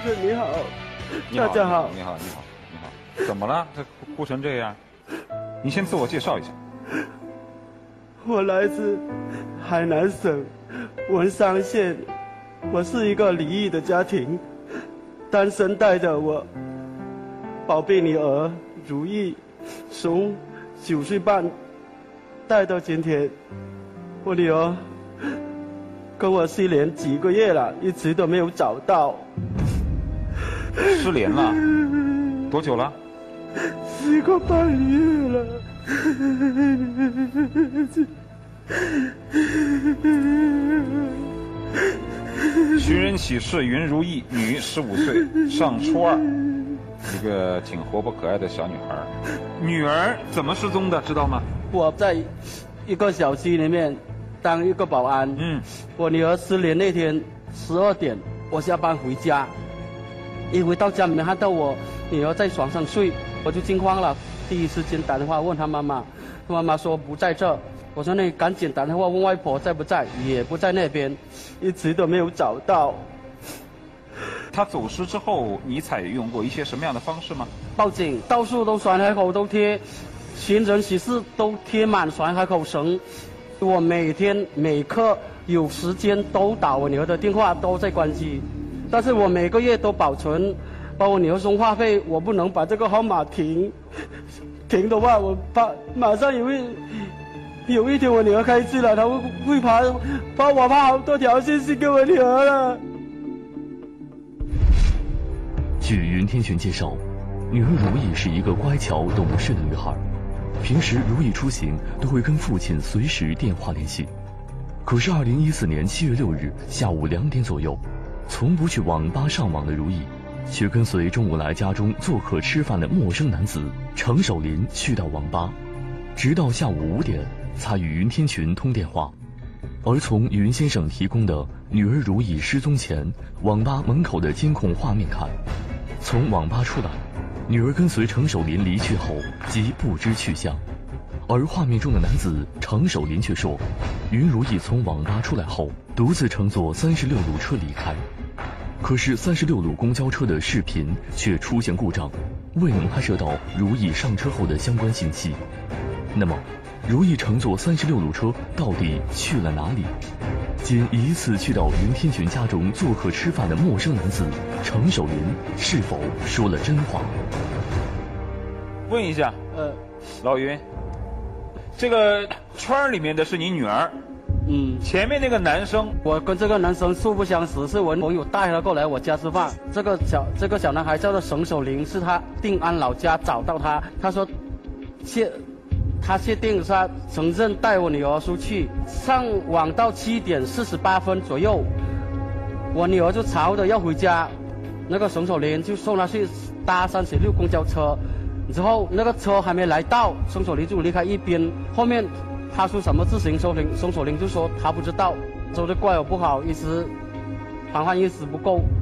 你好， 你好大家好。 你好，怎么了？这哭成这样？你先自我介绍一下。 我来自海南省文山县，我是一个离异的家庭，单身带着我宝贝女儿如意，从9岁半带到今天。我女儿跟我失联几个月了，一直都没有找到。 失联了？多久了 4个半月了。 寻人启事，云如意，女，15岁，上初2，一个挺活泼可爱的小女孩。女儿怎么失踪的？知道吗？ 我在一个小区里面当一个保安。我女儿失联那天12点，我下班回家，一回到家没看到我女儿在床上睡，我就惊慌了，第一时间打电话问她妈妈，妈妈说不在这。我说那你赶紧打电话问外婆在不在，也不在那边，一直都没有找到。 她走失之后，你采用过一些什么样的方式吗？ 报警，到处都栓海口都贴，寻人启事都贴满栓海口绳。我每天每刻有时间都打我女儿的电话，都在关机。但是我每个月都保存，帮我女儿送话费，我不能把这个号码停的话，我怕马上有一天我女儿开机了，她会发我发好多条信息给我女儿了。 据云天群介绍，女儿如意是一个乖巧懂事的女孩，平时如意出行都会跟父亲随时电话联系。可是2014年7月6日下午2点左右，从不去网吧上网的如意，却跟随中午来家中做客吃饭的陌生男子程守林去到网吧，直到下午5点才与云天群通电话。而从云先生提供的女儿如意失踪前网吧门口的监控画面看，从网吧出来，女儿跟随程守林离去后即不知去向。而画面中的男子程守林却说，云如意从网吧出来后独自乘坐36路车离开。可是36路公交车的视频却出现故障，未能拍摄到如意上车后的相关信息。那么如意乘坐36路车到底去了哪里？仅一次去到云天群家中做客吃饭的陌生男子程守林是否说了真话？ 问一下，老云，这个圈里面的是你女儿，前面那个男生， 我跟这个男生素不相识，是我朋友带他过来我家吃饭。这个小男孩叫做程守林，是他定安老家找到他，他说他确定是他承认带我女儿出去，上网到7点48分左右，我女儿就吵着要回家，那个程守林就送她去搭36公交车，之后那个车还没来到，程守林就离开一边，后面他说什么事情，程守林就说他不知道，说的怪我不好意思，防范意识不够。